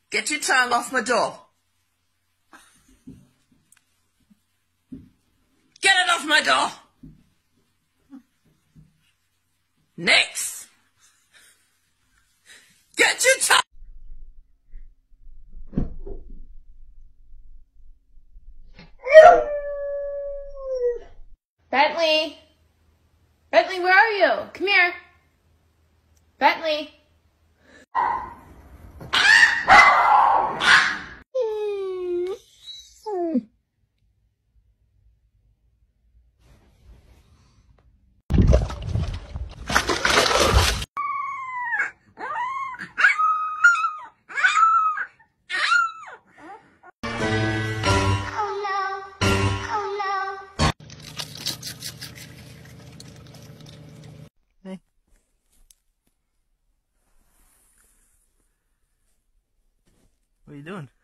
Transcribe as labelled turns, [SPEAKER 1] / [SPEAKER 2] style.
[SPEAKER 1] Get your tongue off my door. Get it off my door. Next. Get your tongue.
[SPEAKER 2] Bentley! Bentley, where are you? Come here. Bentley!
[SPEAKER 3] Hey. What are you doing?